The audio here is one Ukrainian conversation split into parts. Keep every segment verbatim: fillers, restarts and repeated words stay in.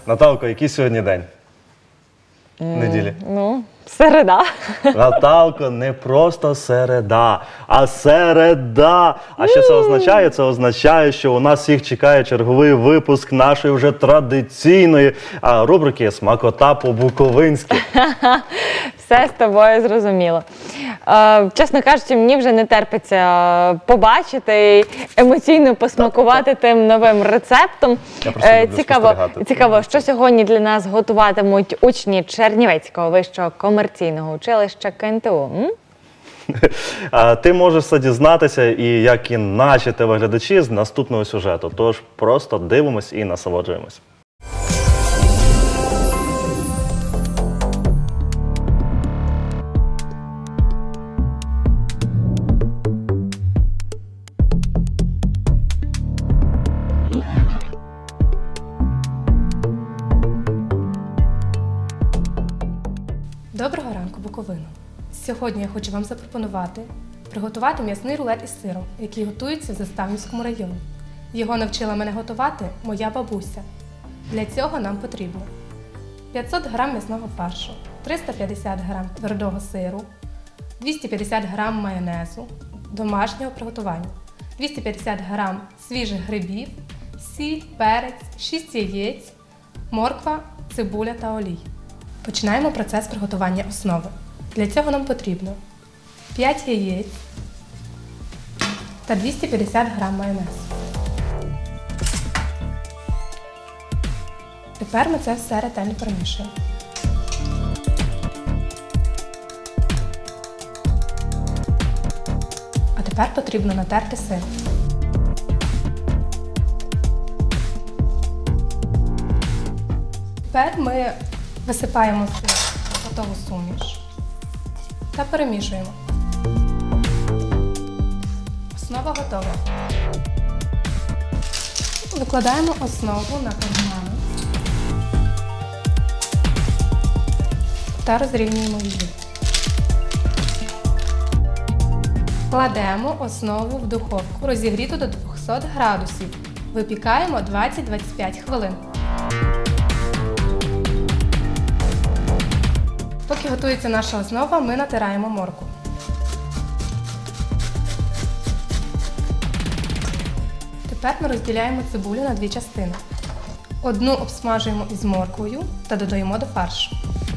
Наталко, який сьогодні день? Неділі. Ну, середа. Наталко, не просто середа, а середа. А що це означає? Це означає, що у нас всіх чекає черговий випуск нашої вже традиційної а, рубрики «Смакота по-буковинськи». Все з тобою зрозуміло. Е, чесно кажучи, мені вже не терпиться побачити і емоційно посмакувати тим новим рецептом. Я просто люблю цікаво, спостерігати. цікаво, що сьогодні для нас готуватимуть учні Чернівецького вищого комерційного училища ка ен те у. М? А, Ти можеш це дізнатися, і як і наші телеглядачі, з наступного сюжету. Тож просто дивимось і насолоджуємось. Доброго ранку, Буковино! Сьогодні я хочу вам запропонувати приготувати м'ясний рулет із сиром, який готується в Заставнівському районі. Його навчила мене готувати моя бабуся. Для цього нам потрібно п'ятсот грам м'ясного фаршу, триста п'ятдесят грам твердого сиру, двісті п'ятдесят грам майонезу домашнього приготування, двісті п'ятдесят грам свіжих грибів, сіль, перець, шість яєць, морква, цибуля та олій. Починаємо процес приготування основи. Для цього нам потрібно п'ять яєць та двісті п'ятдесят грам майонезу. Тепер ми це все ретельно перемішуємо. А тепер потрібно натерти сир. Тепер ми висипаємо сир в готову суміш та перемішуємо. Основа готова. Викладаємо основу на пергамент та розрівнюємо її. Кладемо основу в духовку, розігріту до двохсот градусів. Випікаємо двадцять - двадцять п'ять хвилин. Поки готується наша основа, ми натираємо моркву. Тепер ми розділяємо цибулю на дві частини. Одну обсмажуємо із морквою та додаємо до фаршу.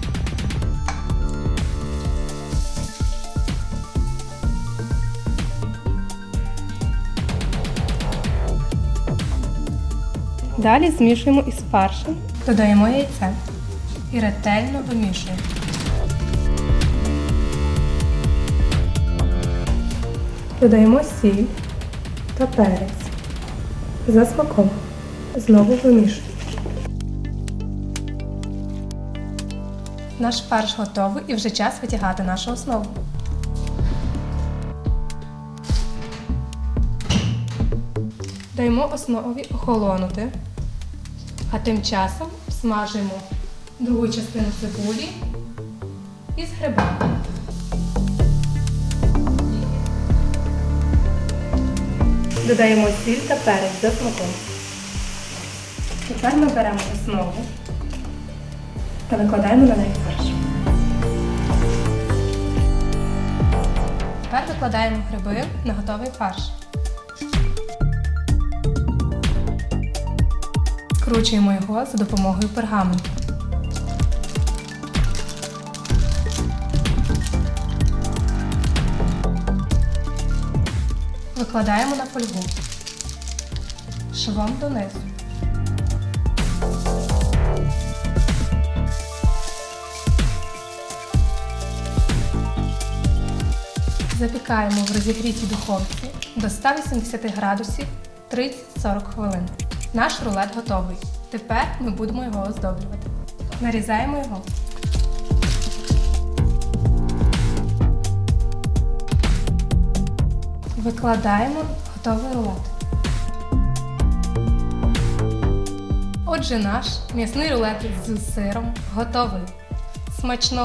Далі змішуємо із фаршем, додаємо яйце і ретельно вимішуємо. Додаємо сіль та перець. За смаком. Знову вимішуємо. Наш фарш готовий і вже час витягати нашу основу. Даємо основі охолонути, а тим часом смажимо другу частину цибулі із грибами. Додаємо сіль та перець за смаком. Тепер ми беремо основу та викладаємо на неї фарш. Тепер викладаємо гриби на готовий фарш. Скручуємо його за допомогою пергаменту. Викладаємо на фольгу швом донизу. Запікаємо в розігрітій духовці до ста вісімдесяти градусів тридцять - сорок хвилин. Наш рулет готовий. Тепер ми будемо його оздоблювати. Нарізаємо його. Викладаємо готовий рулет. Отже, наш м'ясний рулет з сиром готовий. Смачного!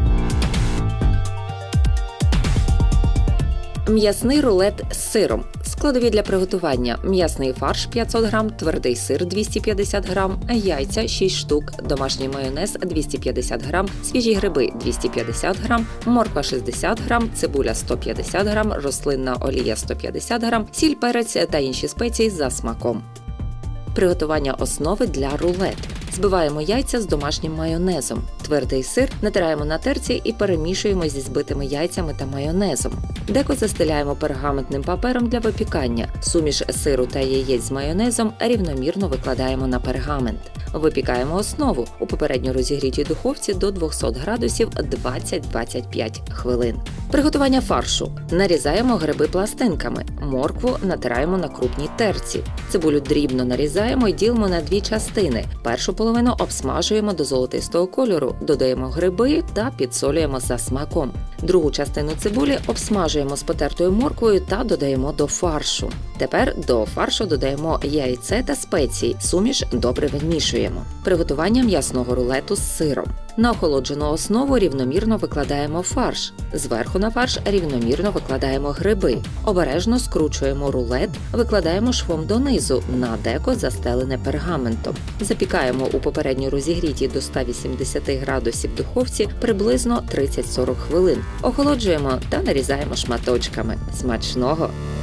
М'ясний рулет з сиром. Складові для приготування: м'ясний фарш п'ятсот грам, твердий сир двісті п'ятдесят грам, яйця шість штук, домашній майонез двісті п'ятдесят грам, свіжі гриби двісті п'ятдесят грам, морква шістдесят грам, цибуля сто п'ятдесят грам, рослинна олія сто п'ятдесят грам, сіль, перець та інші спеції за смаком. Приготування основи для рулет. Збиваємо яйця з домашнім майонезом. Твердий сир натираємо на терці і перемішуємо зі збитими яйцями та майонезом. Деко застеляємо пергаментним папером для випікання. Суміш сиру та яєць з майонезом рівномірно викладаємо на пергамент. Випікаємо основу у попередньо розігрітій духовці до двохсот градусів двадцять - двадцять п'ять хвилин. Приготування фаршу. Нарізаємо гриби пластинками. Моркву натираємо на крупній терці. Цибулю дрібно нарізаємо і ділимо на дві частини. Першу половину обсмажуємо до золотистого кольору, додаємо гриби та підсолюємо за смаком. Другу частину цибулі обсмажуємо з потертою морквою та додаємо до фаршу. Тепер до фаршу додаємо яйце та спеції. Суміш добре вимішуємо. Приготування м'ясного рулету з сиром. На охолоджену основу рівномірно викладаємо фарш. Зверху на фарш рівномірно викладаємо гриби. Обережно скручуємо рулет, викладаємо швом донизу, на деко застелене пергаментом. Запікаємо у попередньо розігрітій до ста вісімдесяти градусів духовці приблизно тридцять - сорок хвилин. Охолоджуємо та нарізаємо шматочками. Смачного!